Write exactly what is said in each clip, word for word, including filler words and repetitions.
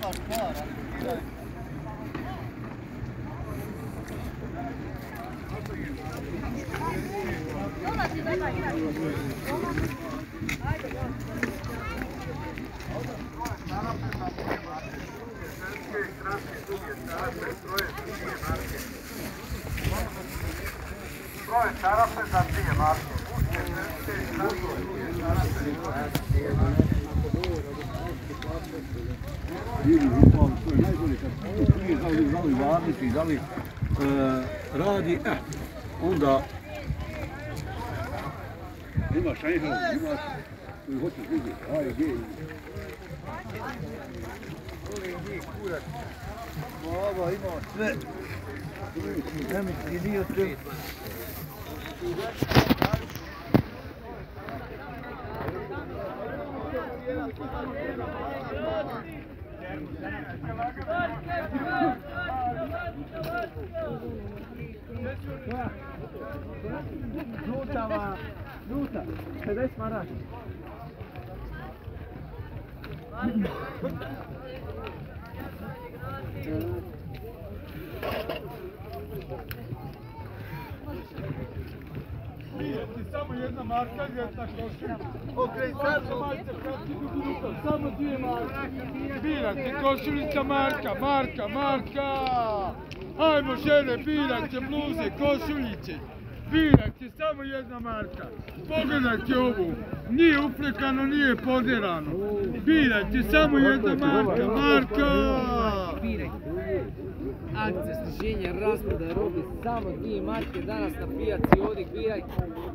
Broj čarape za dvije marke. Vidi, upao, to je najbolje kad to prije znali, znali varniti, znali radi, eh, onda imaš ajhel, imaš koji hoćeš vidjeti, aj, gdje. Baba, imao sve. Nemitni dio sve. Žuta, žuta, pedeset maraka. Samo jedna marka, jedna košulja. Okej, samo dvije marke. Birajte košuljica, marka, marka, marka. Ajmo žene, birajte bluze, košuljice. Birajte, samo jedna marka. Pogledajte ovu. Nije uprekano, nije poderano. Birajte, samo jedna marka, marka. Akcija sniženja rasprodaje robe, samo dvije marke danas na pijaci, ovdje birajte.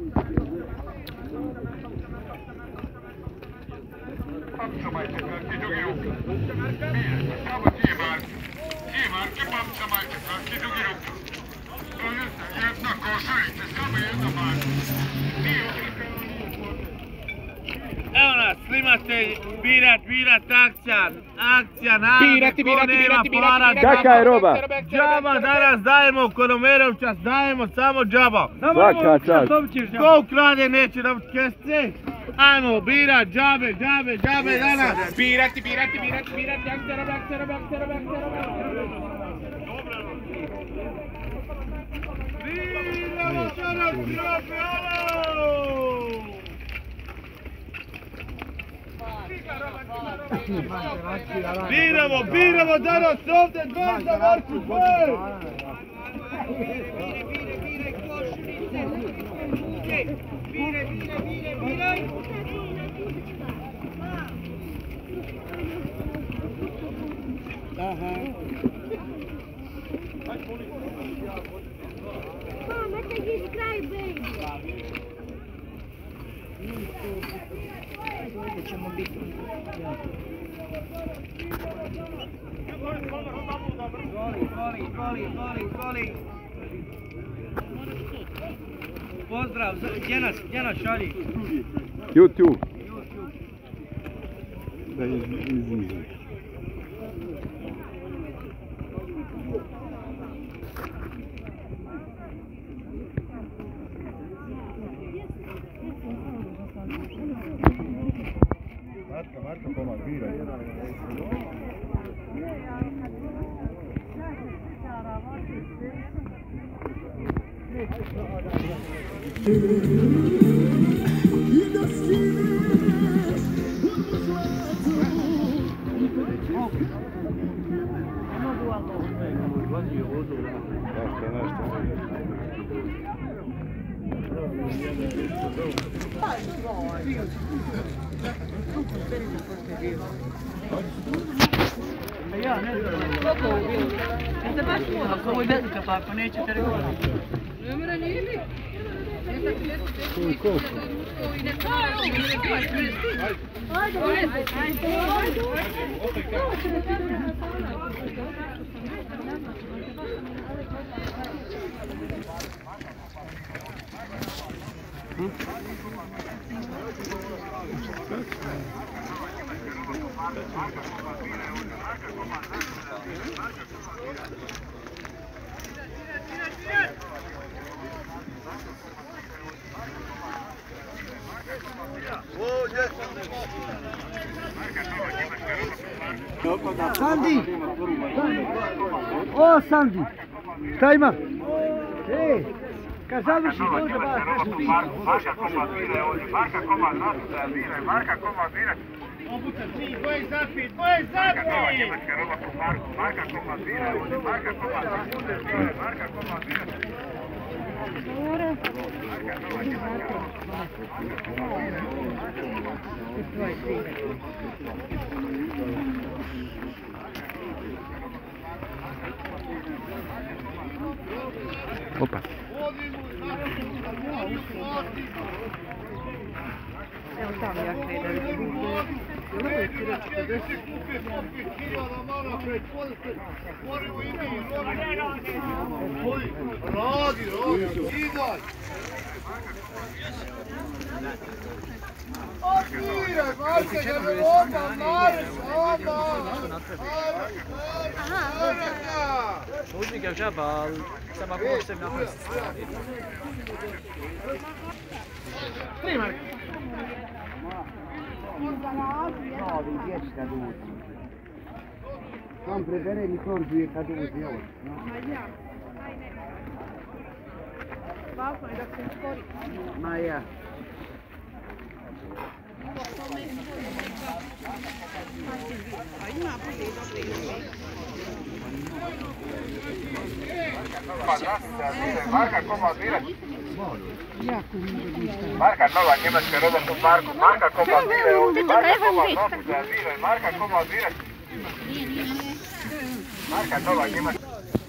Papčamajte, kratki dugi ruk. Birajte, samo dvije marke. Dvije marke, papčamajte, kratki dugi ruk. Jedna košuljica, samo jedna marka. Nije uprekano, nije poderano. Evo nas, slimatelj, birat, birat, akcija, akcija, narod, birati, birati, birati, birati, kakva je roba? Džaba danas dajemo u Konomerovčas, dajemo samo džaba. Svaka čast. Ko ukrade neće nam kesti? Ajmo, birat, džabe, džabe, džabe danas. Birati, birati, birati, birati, akcija, roba, akcija, roba, akcija, roba, akcija, roba. Biramo danas džabe, alo! Biramo, biramo danas ovdje dva za Marku dve! Bire, bire, bire, bire! Aha. Mama, take this cry, baby. Ovdje ćemo biti. Goli, goli, goli, goli, goli. Pozdrav, gdje nas, gdje nas šalji? YouTube. Da izmišljam. Marka, Marka, pomag, biraj. Ja, ne znam, koliko ovo bilo? Jeste baš puno, ako ovo je velika pa ako nećete regulati. Ne mora nije mi. Koliko? Ajde, ajde, ajde. Sandi! O, Sandi! Šta ima? Ej, kad završi dođe vas nešto biti. Marka komad vire ovdje, Marka komad nasutra vire, Marka komad vire. Dvoje zapit, dvoje Marka nova zapit! njemačka roba po Marku, Marka komad vire ovdje, Marka komad nasutra vire, Marka komad vire. Marka nova njemačka roba Opa. Evo tamo ja krenem. Radi, radi, idaj! Otviraj, Marka, da me onda, Marek, onda! Uzmi ga žaba, ali samo ako možeš sebi napraviti strani. Tri, Marka! Novi djeć kad uđi. Sam prebere mi koržuje kad uđi, evo. Važno je da se uskori. Ma ja. Marka komad vire. Marka nova njemačka roba po Marku, Marka komad vire ovdje, Marka komad nasutra vire, Marka komad vire. Marka nova njemačka.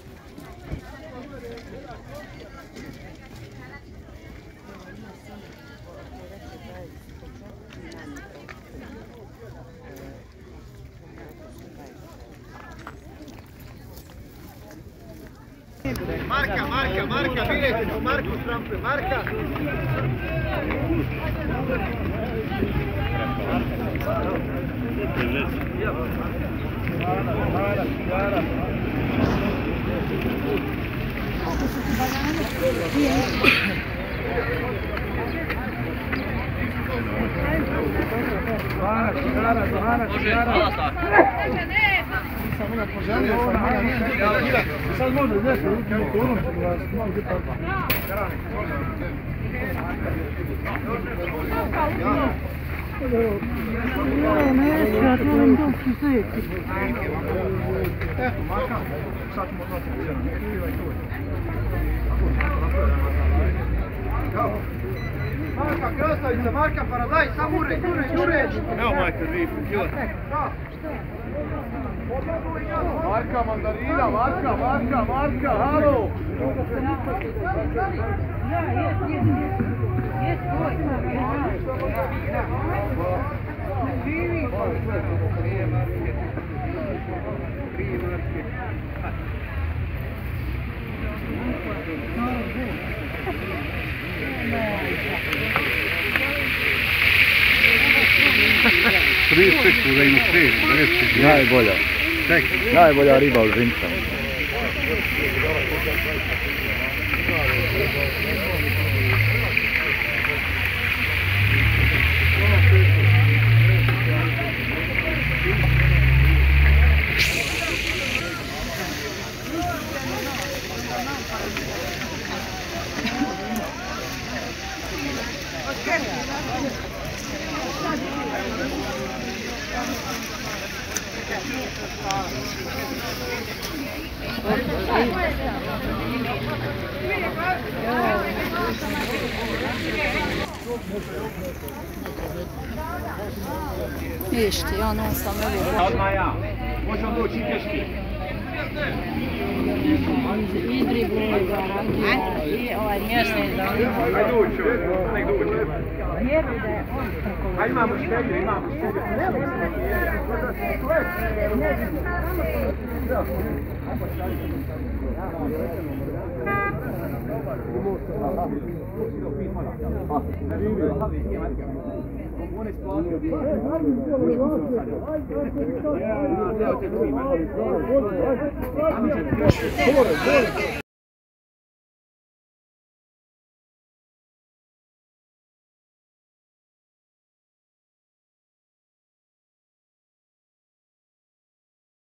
Marka, Marka, Marka, vidite ću Marku strampe, Marka! Sad može nešto, vidimo konom, malo gdje pa. Ne, neću, ja to vam dok ću zeti. Eto, Marka, sad ćemo odnositi. Marka, krastavica, Marka, paradaj, samo ure, jure, jure! Evo majka, dvije kila. Marka, mandarina, Marka, Marka, Marka, halo! trideset sekunda za jednu svijet, najbolja. Najbolja riba u Zimcama. Vidiš ti, ja non sam ne vidim. Odmah ja, možemo doći i teški. I dribluju ga, i ovaj mjesni da... Ajde ući, nek doći. Vjeruj da je on preko... A imamo štegre, imamo štegre. Gore, gore!